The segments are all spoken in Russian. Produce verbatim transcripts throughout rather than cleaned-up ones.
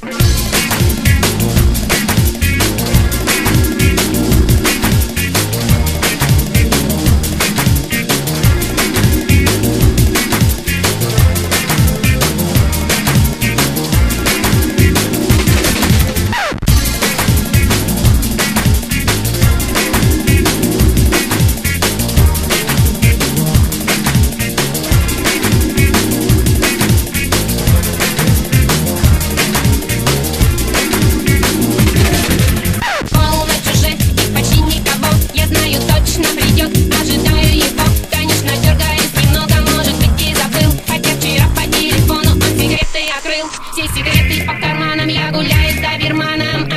Все секреты по карманам, я гуляю с доберманом.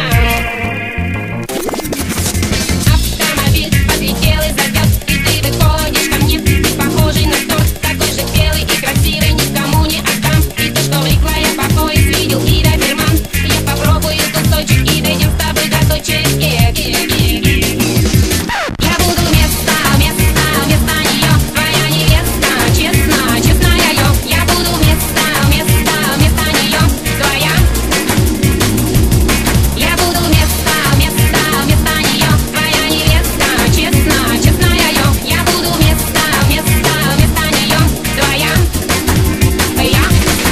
Автомобиль подлетел и зовет, и ты выходишь ко мне. Ты похожий на торт, такой же белый и красивый, никому не отдам. И то, что влипла я по пояс, видел и доберман. Я попробую кусочек и дойдем с тобой до точек. Я буду вместо, вместо, вместо нее твоя невеста, честно, честная я. Я буду вместо, вместо, вместо нее твоя. Я буду вместо, вместо, вместо нее твоя невеста, честно, честная я. Я буду вместо, вместо, вместо нее твоя. Я.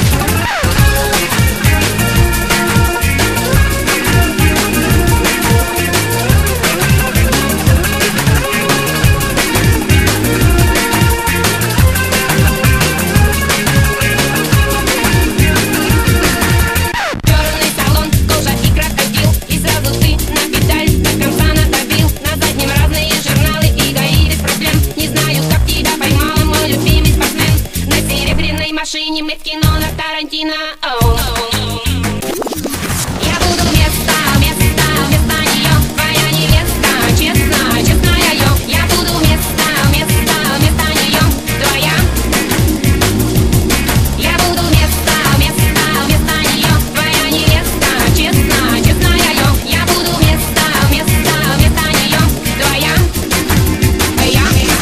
Черный салон, кожа и крокодил, и сразу ты на педаль до конца надавил. На заднем разные журналы и гаи без проблем. Не знаю, как тебя поймала, мой любимый спортсмен. На серебряной машине мы в кино на Тарантино. Оу. Я буду вместо, вместо, вместо нее твоя невеста, честно, честная я. Я буду вместо, вместо, вместо нее твоя. Я буду вместо, вместо, вместо нее твоя невеста, честно, честная я. Я буду вместо, вместо, вместо нее твоя. Я.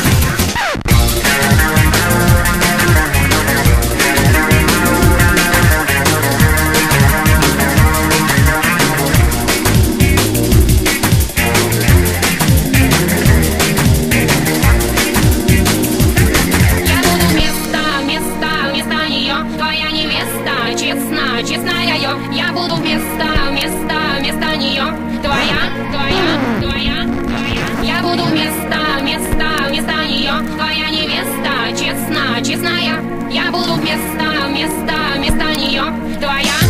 Я буду вместо, вместо, вместо нее твоя невеста, честно, честная я. Я буду вместо, вместо, вместо нее твоя, твоя, твоя, твоя. Я буду вместо, вместо, вместо нее твоя невеста, честно, честная. Я буду вместо, вместо, вместо нее твоя.